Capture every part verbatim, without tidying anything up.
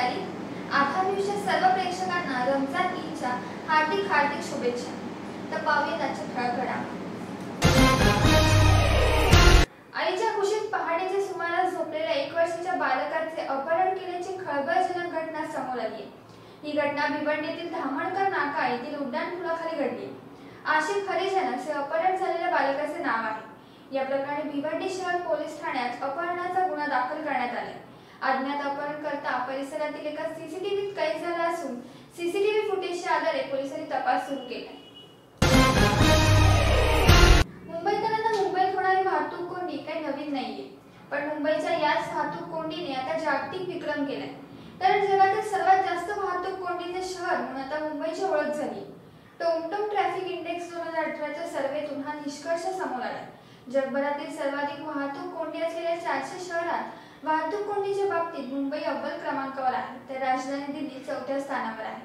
तारीख. आधारविषयी सर्व प्रेक्षकांना रमजान ईदच्या हार्दिक हार्दिक शुभेच्छा. तर पाहूया आजच्या ठळक घडामोडी. आईच्या कुशीत पहाटेच्या सुमारास झोपलेल्या एक वर्षाच्या बालकाचे अपहरण केल्याची खळबळजनक घटना समोर आली आहे. ही घटना भिवंडीतील धामणकर नाका येथील उड्डाणपुलाखाली घडली. आशिफ हरिजन असे अपहरण झालेल्या बालकाचे नाव आहे. या प्रकरणी भिवंडी शहर पोलीस ठाण्यात अपहरणाचा गुन्हा दाखल करण्यात आला. अज्ञात अपहरणकर्ता परिसरातील एका सीसीटीव्हीत कैद झाला असून सीसीटीव्ही फुटेजच्या आधारे पोलिसांनी तपास सुरू केला. मुंबईकरांना मुंबईत होणारी वाहतूक कोंडी काही नवीन नाहीये, पण मुंबईच्या याच वाहतूक कोंडीने आता जागतिक विक्रम केलाय. कारण जगातील सर्वात जास्त वाहतूक कोंडीचे शहर म्हणून आता मुंबईची ओळख झाली. टोमटोम ट्रॅफिक इंडेक्स दोन हजार अठराच्या सर्वेतून हा निष्कर्ष समोर आला. जगभरातील सर्वाधिक वाहतूक कोंडी असलेल्या चारशे शहरात वाहतूक कोंडीच्या बाबतीत मुंबई अव्वल क्रमांकावर आहे, तर राजधानी दिल्ली चौथ्या स्थानावर आहे.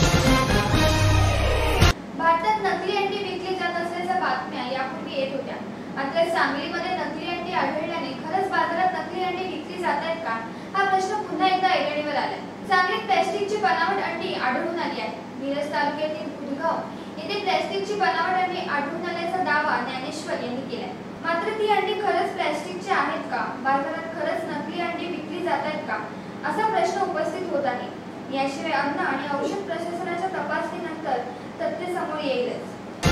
भारतात नकली अंडी विकली जात असल्याच्या बातम्या यापूर्वी येत होत्या. मात्र सांगलीमध्ये नकली अंडी आढळल्याने खरंच बाजारात नकली अंडी विकली जात आहेत का, हा प्रश्न पुन्हा एकदा ऐरणीवर आलाय. सांगलीत प्लॅस्टिकची बनावट अंडी आढळून आली आहे. मिरज तालुक्यातील बुधगाव येथे प्लॅस्टिकची बनावट अंडी आढळून आल्याचा दावा ज्ञानेश्वर यांनी केलाय. मात्र ती अंडी खरंच प्लॅस्टिकची आहेत का, बाजारात खरंच नकली अंडी विकली जात आहेत का, असा प्रश्न उपस्थित होत आहे. याशिवाय अन्न आणि औषध प्रशासनाच्या तपासणीनंतर तथ्य समोर येईलच.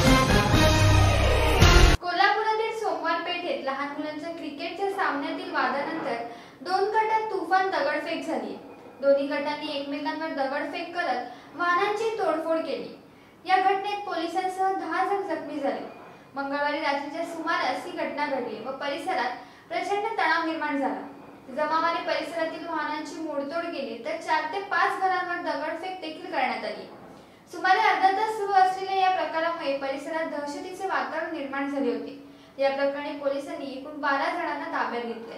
कोल्हापुरातील सोमवार पेठेत लहान मुलांच्या क्रिकेटच्या सामन्यातील वादानंतर दोन गटात तुफान दगडफेक झाली. दोन्ही गटांनी एकमेकांवर दगडफेक करत वाहनांची तोडफोड केली. या घटनेत पोलिसांसह दहा जण जखमी झाले. मंगळवारी रात्रीच्या सुमारास ही घटना घडली व परिसरात प्रचंड तणाव निर्माण झाला. जमावाने परिसरातील वाहनांची मोडतोड केली, तर चार ते पाच घरांवर दगडफेक देखील करण्यात आली. सुमारे अर्धा तास सुरू असलेल्या या प्रकारामुळे परिसरात दहशतीचे वातावरण निर्माण झाले होते. या प्रकरणी पोलिसांनी एकूण बारा जणांना ताब्यात घेतले.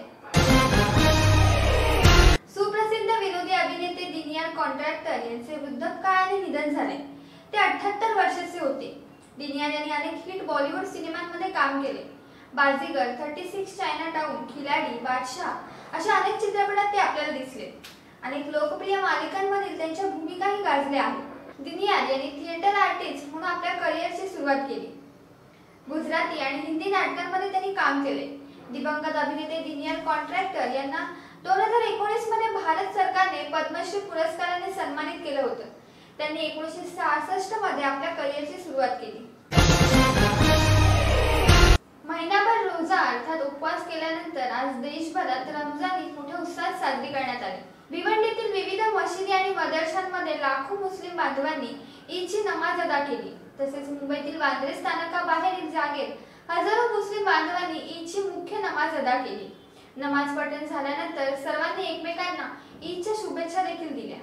सुप्रसिद्ध विनोदी अभिनेते दिनियार कॉन्ट्रॅक्टर यांचे वृद्धापकाळाने निधन झाले. ते अठ्ठ्याहत्तर वर्षाचे होते. दिनियार यांनी अनेक हिट बॉलिवूड सिनेमांमध्ये काम केले. Baazigar, thirty six, China town, Khiladi, Badshah अशा अनेक चित्रपटात ते आपल्याला दिसले. अनेक लोकप्रिय मालिकांमधील त्यांच्या भूमिकाही गाजल्या आहेत. दिनियार यांनी थिएटर आर्टिस्ट म्हणून आपल्या करिअरची सुरुवात केली. गुजराती आणि हिंदी नाटकांमध्ये त्यांनी काम केले. दिवंगत अभिनेते दिनियार कॉन्ट्रॅक्टर यांना दोन हजार एकोणीस मध्ये भारत सरकारने पद्मश्री पुरस्काराने सन्मानित केलं होतं. त्यांनी एकोणीसशे सहासष्ट मध्ये आपल्या करिअरची सुरुवात केली. महिनाभर रोजा अर्थात उपवास केल्यानंतर आज देशभरात रमजान ईद मोठ्या उत्साहात साजरी करण्यात आली. भिवंडीतील विविध मशिदी आणि मदरशांमध्ये लाखो मुस्लिम बांधवांनी ईदची नमाज अदा केली. तसेच मुंबईतील वांद्रे स्थानकाबाहेरील जागेत हजारो मुस्लिम बांधवांनी ईदची मुख्य नमाज अदा केली. नमाज पठण झाल्यानंतर सर्वांनी एकमेकांना ईदच्या शुभेच्छा देखील दिल्या.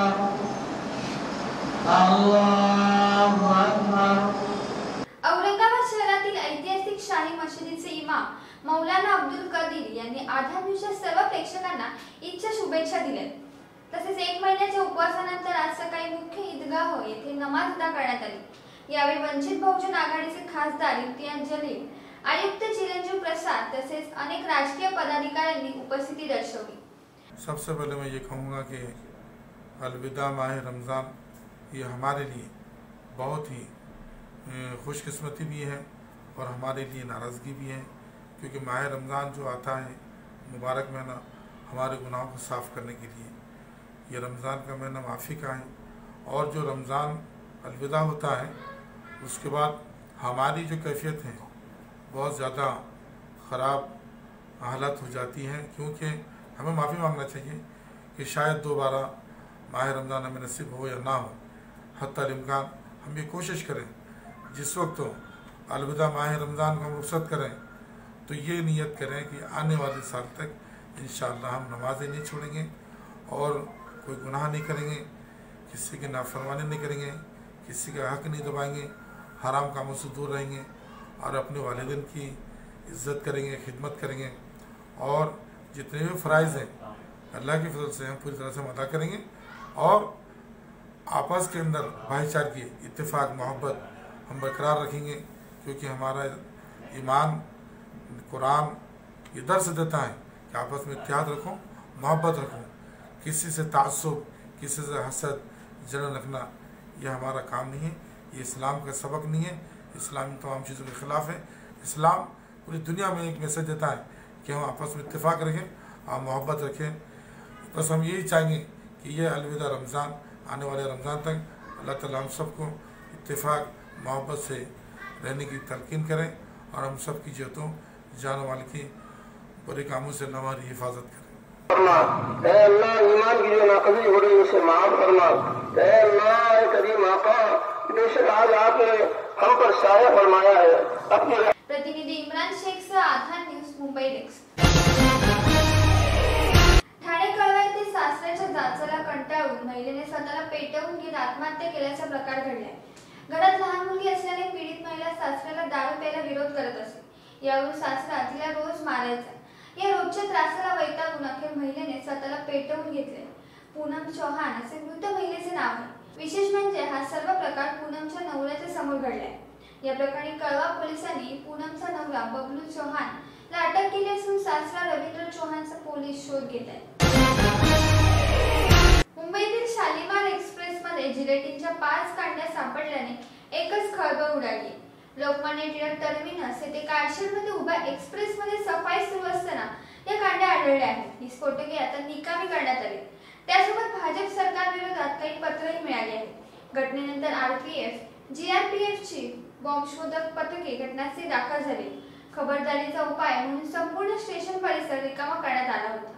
औरंगाबाद शहरातील ऐतिहासिक शाही मशिदीचे इमाम मौलाना अब्दुल कदीर यांनी आधारविषयी सर्व प्रेक्षकांना ईदच्या शुभेच्छा दिल्या. तसेच एक महिन्याच्या उपवासानंतर आज सकाळी मुख्य ईदगाह येथे नमाज अदा करण्यात आली. यावेळी वंचित बहुजन आघाडीचे खासदार इम्तियाज जलील, आयुक्त चिरंजीव प्रसाद तसेच अनेक राजकीय पदाधिकाऱ्यांनी उपस्थिती दर्शवली. सबसे पहले मैं ये कहूँगा कि अलविदा माह रमज़ान ये हमारे लिए बहुत ही खुशकिस्मती भी है और हमारे लिए नाराज़गी भी है, क्योंकि माह रमज़ान जो आता है मुबारक महीना हमारे गुनाहों को साफ़ करने के लिए, ये रमज़ान का महीना माफ़ी का है. और जो रमज़ान अलविदा होता है उसके बाद हमारी जो कैफियत है बहुत ज़्यादा ख़राब हालत हो जाती है, क्योंकि हमें माफ़ी मांगना चाहिए कि शायद दोबारा माह रमज़ान हमें नसीब हो या ना हो. हत्ता इम्कान हम ये कोशिश करें जिस वक्त तो अलविदा माह रमज़ान को हम रुखसत करें तो ये नियत करें कि आने वाले साल तक इंशाअल्लाह हम नमाज़ें नहीं छोड़ेंगे और कोई गुनाह नहीं करेंगे, किसी की नाफरमानी नहीं करेंगे, किसी का हक नहीं दबाएंगे, हराम कामों से दूर रहेंगे और अपने वालिदैन की इज़्ज़त करेंगे, खिदमत करेंगे और जितने भी फ़राइज़ हैं अल्लाह की फजल से हम पूरी तरह से अदा करेंगे और आपस के अंदर भाईचारे की इत्तेफाक मोहब्बत हम बरकरार रखेंगे, क्योंकि हमारा ईमान कुरान ये दर्स देता है कि आपस में इत्तेहाद रखो, मोहब्बत रखो, किसी से ताज्जुब किसी से हसद जलन रखना यह हमारा काम नहीं है, ये इस्लाम का सबक नहीं है। इस्लाम तमाम चीज़ों के ख़िलाफ़ है। इस्लाम पूरी दुनिया में एक मैसेज देता है कि हम आपस में इत्तेफाक रखें और मोहब्बत रखें। बस हम यही चाहेंगे कि ये अलविदा रमज़ान, आने वाले रमज़ान तक अल्लाह ताला हम सबको इत्तेफाक मोहब्बत से रहने की तलकीन करें और हम सब की जतों जान वाल की बुरे कामों से हमारी हिफाजत करें। ऐ अल्लाह ईमान की जो नाक़ज़ी हो रही है उसे माफ़ फरमा। ऐ अल्लाह करीम आका, बेशक आज आपने हम पर साया फरमाया है अपनी। प्रतिनिधी इम्रान शेख सह आधार न्यूज मुंबई डेस्क। ठाणे कळवा येथे सासऱ्याच्या जाचाला कंटाळून महिलेने स्वतःला पेटवून घेत आत्महत्या केल्याचा प्रकार घडलाय। घरात लहान मुलगी असल्याने पीडित महिला सासऱ्याला दारू प्यायला विरोध करत असे। यावरून सासरा तिला रोज मारायचा। या रोजच्या त्रासाला वैतागून अखेर महिलेने स्वतःला पेटवून घेतले। पूनम चौहान असे मृत महिलेचे नाव आहे। विशेष म्हणजे हा सर्व प्रकार पूनमच्या नवऱ्याच्या समोर घडलाय। या प्रकरणी कळवा पोलिसांनी पूनमचा नवरा बबलू चौहान ला अटक केली असून सासरा रवींद्र चौहानचा पोलीस शोध घेत आहेत। मुंबईतील शालिमार एक्सप्रेसमध्ये जिलेटिनच्या पाच कांड्या सापडल्याने एकच खळबळ उडाली। लोकमान्य टिळक टर्मिनस येथे कारशेडमध्ये उभ्या एक्सप्रेसमध्ये सफाई सुरू असताना या कांड्या आढळल्या आहेत। ही स्फोटके आता निकामी करण्यात आली। त्यासोबत भाजप सरकार विरोधात काही पत्रही मिळाली आहेत। घटनेनंतर आरपीएफ, जीआरपीएफची बॉम्बशोधक पथके घटनास्थळी दाखल झाली। खबरदारीचा उपाय म्हणून संपूर्ण स्टेशन परिसर रिकामा करण्यात आला होता।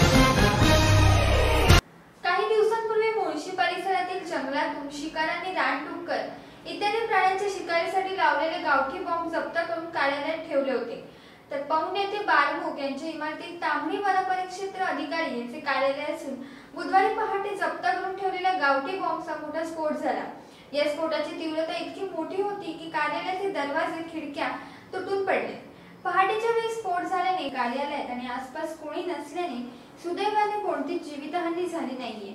काही दिवसांपूर्वी मुळशी परिसरातील जंगलातून शिकाऱ्यांनी रानडुक्कर इत्यादी प्राण्यांच्या शिकारीसाठी लावलेले गावठी बॉम्ब जप्त करून कार्यालयात ठेवले होते। तर पौंड येथे बारमुख यांच्या इमारतीत तांबडी वनपरिक्षेत्र अधिकारी यांचे कार्यालय असून बुधवारी पहाटे जप्त करून ठेवलेल्या गावठी बॉम्बचा मोठा स्फोट झाला। या स्फोटाची तीव्रता इतकी मोठी होती की कार्यालयाचे दरवाजे खिडक्या तुटून पडले। पहाटेच्या वेळी स्फोट झाल्याने कार्यालयात आणि आसपास कोणी नसल्याने सुदैवाने कोणतीच जीवितहानी झाली नाहीये।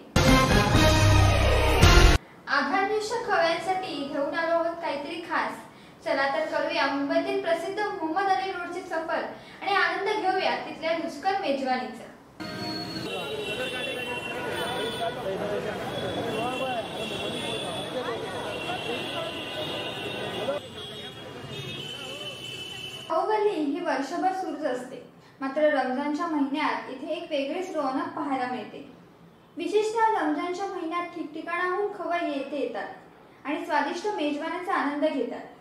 आधार न्यूजच्या खबरांसाठी घेऊन आलो आहोत काहीतरी खास। चला तर करूया मुंबईतील प्रसिद्ध मोहम्मद अली रोडची सफर आणि आनंद घेऊया तिथल्या रुचकर मेजवानीचा। खाऊगल्ली ही वर्षभर सुरूच असते, मात्र रमजानच्या महिन्यात इथे एक वेगळीच रौनक पाहायला मिळते। विशेषतः रमजानच्या महिन्यात ठिकठिकाणाहून खवय्ये येथे येतात आणि स्वादिष्ट मेजवानीचा आनंद घेतात।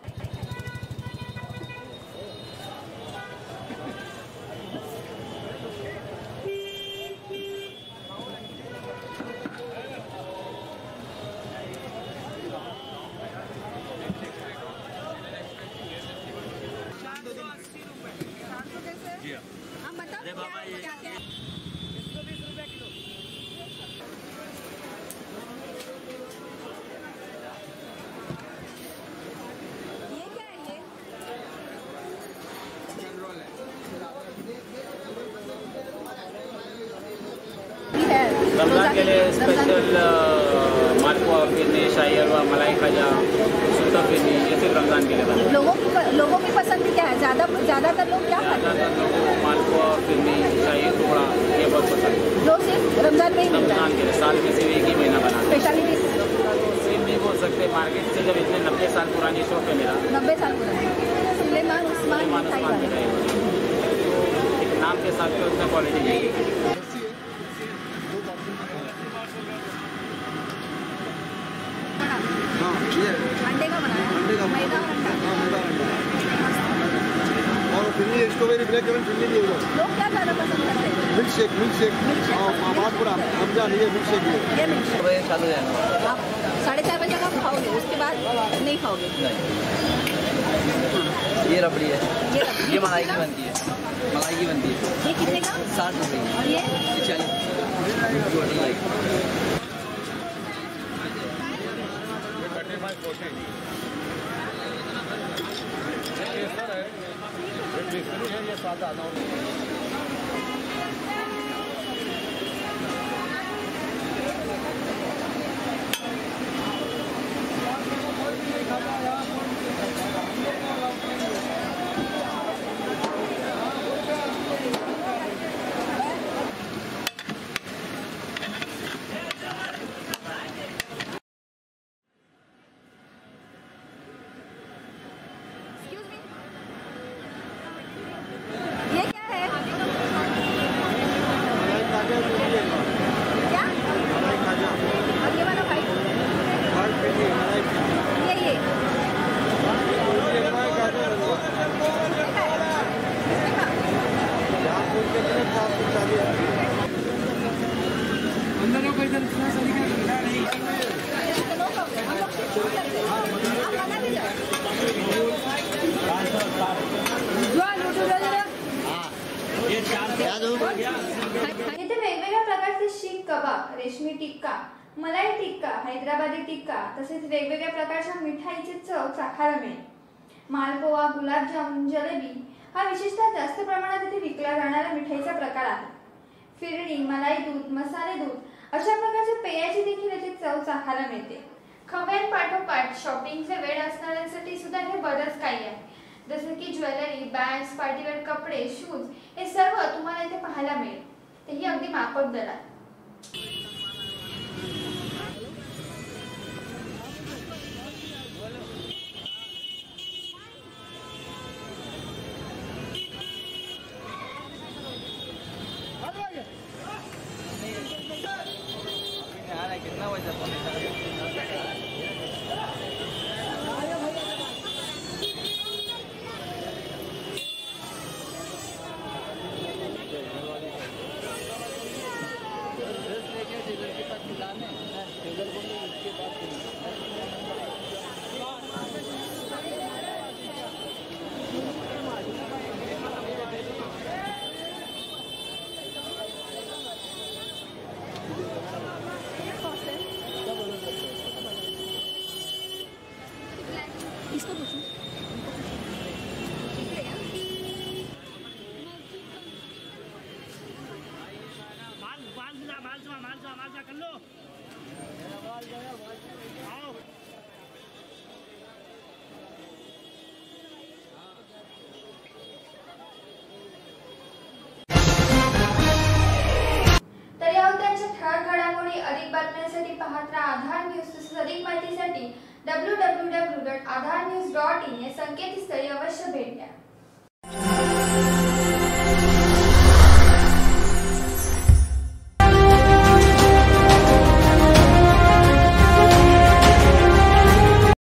रमज़ान के लिए स्पेशल मालपुआ, फिरनी, शाही हलवा, मलाई खाजा, सूता फिरनी, ये सिर्फ रमज़ान के लिए। लोगों की लोगों की पसंद क्या है? ज़्यादा ज़्यादातर लोग क्या खाते हैं? ज़्यादातर लोगों को मालपुआ, फिरनी, शाही टुकड़ा ये बहुत पसंद है। जो सिर्फ रमज़ान में ही मिलता है। रमज़ान के लिए साल में सिर्फ एक ही महीना बना। स्पेशलिटी सेम नहीं बोल सकते, मार्केट से जब इतने नब्बे साल पुरानी शॉप है मेरा। नब्बे साल पुरानी सुलेमान उस्मान मिठाई वाला। एक नाम के साथ उसमें क्वालिटी है। अंडे का बनाया, अंडे का मैदा और अंडा। हाँ, मैदा अंडा और phirni strawberry black currant phirni भी होगा। लोग क्या ज़्यादा पसंद करते हैं? मिल्क शेक मिल्क शेक हाँ मालपुरा रमजान ये मिल्क शेक है। ये मिल्क शेक बजे चालू है। आप साढ़े चार बजे तक आप खाओगे, उसके बाद नहीं खाओगे? ये रबड़ी है, ये रबड़ी। ये मलाई की बनती है, मलाई की बनती है। ये कितने का? साठ रुपये। और ये ये चालीस। ये सादा इथे वेगवेगळ्या प्रकारचे शीख कबाब, रेशमी टिक्का, मलाई टिक्का, हैदराबादी टिक्का तसेच वेगवेगळ्या प्रकारच्या मिठाईची चव चाखायला मिळेल. मालपोहा, गुलाबजामुन, जलेबी हा विशेषतः जास्त प्रमाणात इथे विकला जाणारा मिठाईचा प्रकार आहे. फिरणी, मलाई दूध, मसाले दूध अशा प्रकारच्या पेयाची देखील इथे चव चाखायला मिळते. खव्यांपाठोपाठ शॉपिंगचे वेळ असणाऱ्यांसाठी सुद्धा हे बरंच काही आहे. जसे की ज्वेलरी, बॅग्स, पार्टीवेअर कपडे, शूज हे सर्व तुम्हाला इथे पाहायला मिळेल, तेही अगदी माफक दरात. कितना वजन इसको पूछो. माल माल माल माल माल माल कर लो. आओ. तर या होत्यांच्या ठळक घडामोडी अधिक बातम्यांसाठी पाहत राहा आधार न्यूज. तसेच अधिक माहितीसाठी W W W dot Aadhaar news dot in या संकेतस्थळी अवश्य भेट द्या.